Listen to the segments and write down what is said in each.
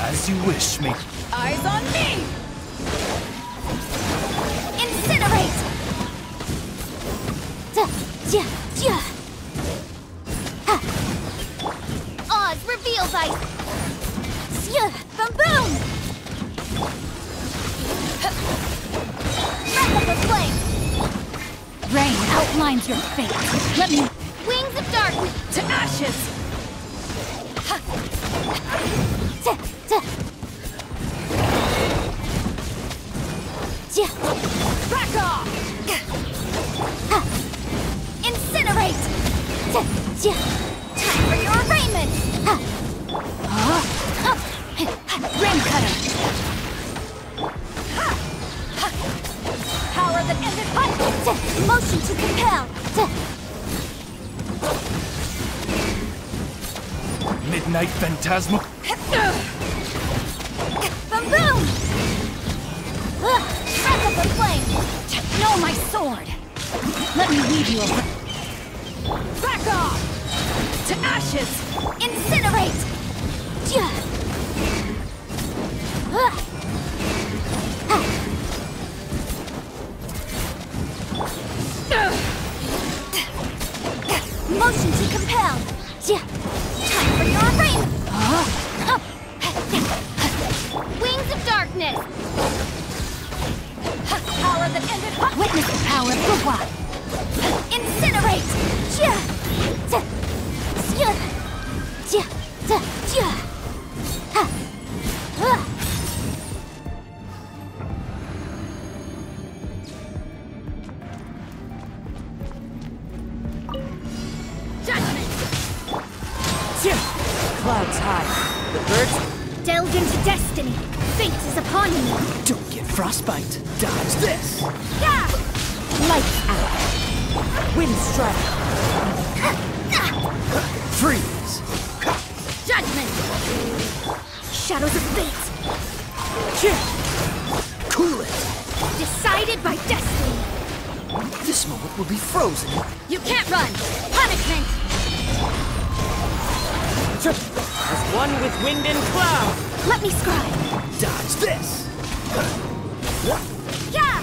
As you wish, me. Eyes on me! Incinerate! Oz reveals ice! Boom! Wrap up a flame! Rain outlines your fate. Let me... Wings of darkness to ashes! Back off! Incinerate! Time for your arraignment! Rain cutter! Power that ended hot! Motion to compel! Midnight Phantasma. Boom! Wrap up a flame! No, my sword! Let me lead you over. Back off! To ashes! Incinerate! Motion to compel! Time for your arraignment! Wings of darkness! Power that ended hot! Witness the power of Gugwa! Incinerate! Judgment! Clouds high. The birds... Delve into destiny! Fate is upon you! Don't get frostbite. Dodge this. Yeah! Lights out. Wind strike. Freeze. Judgment! Shadows of fate! Cool it. Decided by destiny! This moment will be frozen. You can't run! Punishment! As one with wind and cloud. Let me scribe! Dodge this. Yeah!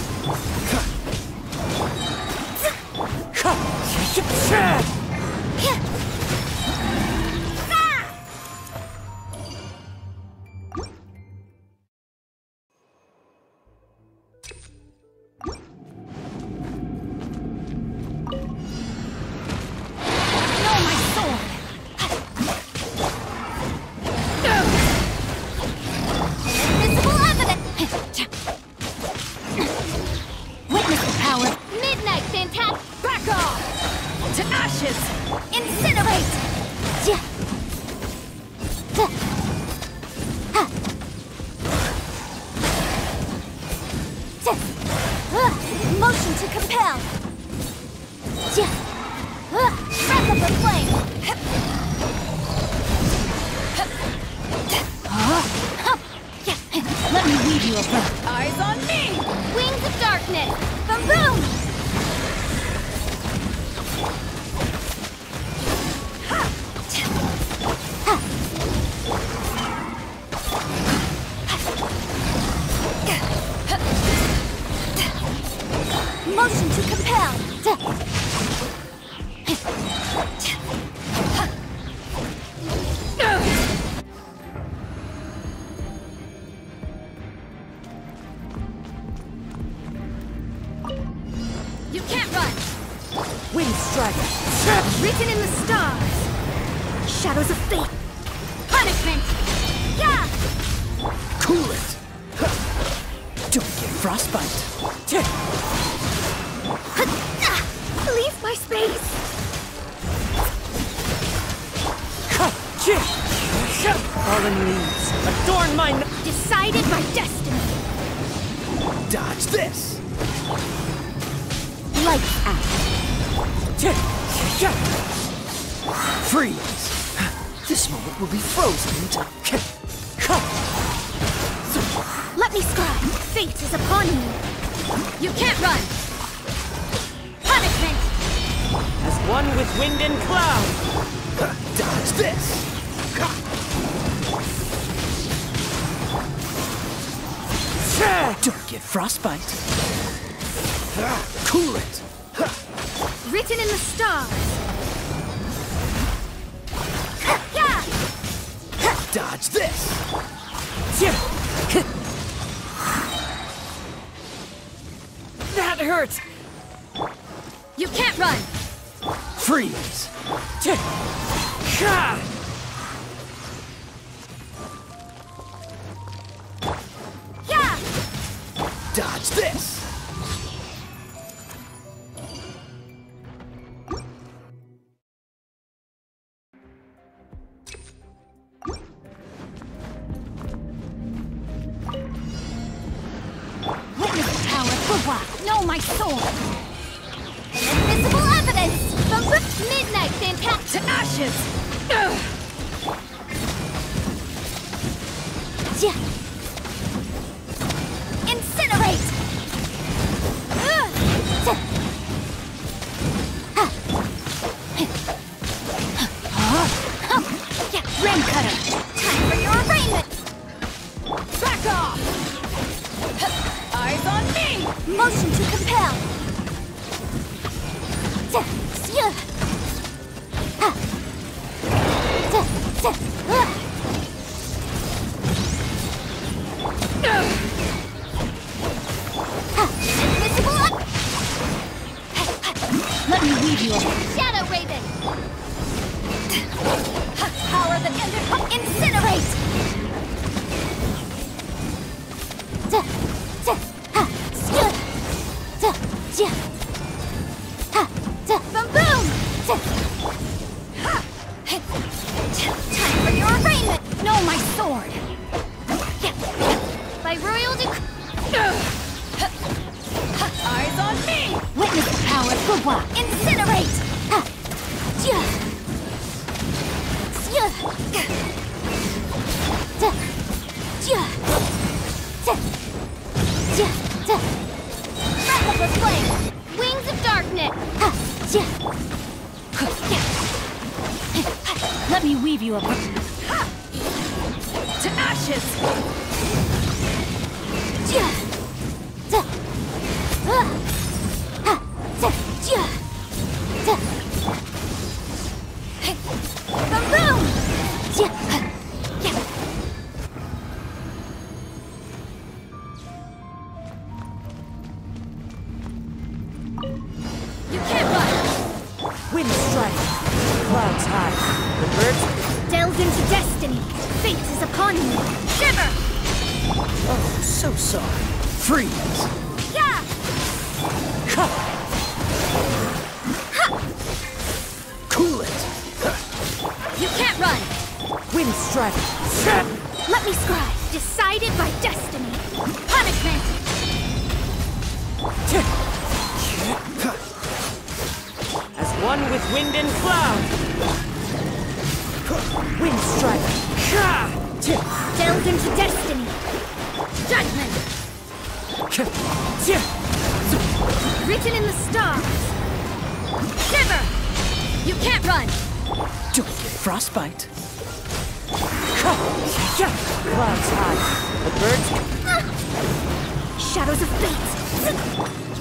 Invisible evidence! Witness the power! Midnight Phantasm! Back off! To ashes! Incinerate! Motion to compel! Wrap up a flame! Let me lead you over. Eyes on me! Wings of darkness! Boom! Motion to compel! You can't run! Wind strike. Written in the stars! Shadows of fate! Punishment! Yeah! Cool it. Don't get frostbite. Leave my space! Fallen leaves. Adorn my... Decided by destiny! Dodge this. Lights out. Freeze. This moment will be frozen until... Let me scribe! Fate is upon you! You can't run! Punishment! As one with wind and cloud. Dodge this. get frostbite. Cool it. Written in the stars. Yeah! Dodge this. That hurt! You can't run! Freeze. Yeah! Dodge this. Witness the power of Gugwa. Know my sword. Invisible evidence! From Midnight Fantastic to ashes! Yeah. Incinerate! Ram cutter. Time for your arraignment! Back off! Eyes on me! Motion to compel! Invisible! Let me weave you a Shadow Raven! Power that ended... Incinerate! Boom boom! Time for your arraignment! Know my sword. By royal decree... Eyes on me! Witness the power of Gugwa. Incinerate! Breath of the flame! Wings of darkness! Let me weave you a To ashes! Boom boom! You can't run! Wind strike. Clouds high. The birds... Delve into destiny! Fate is upon you! Shiver! Oh, so sorry. Freeze. Yeah! Cool it. You can't run! Wind strike. Let me scribe! Decided by destiny! Punishment! As one with wind and cloud. Wind strike. Delve into destiny! Judgment! Written in the stars! Shiver! You can't run! Don't get frostbite. Clouds high. The birds... Shadows of fate!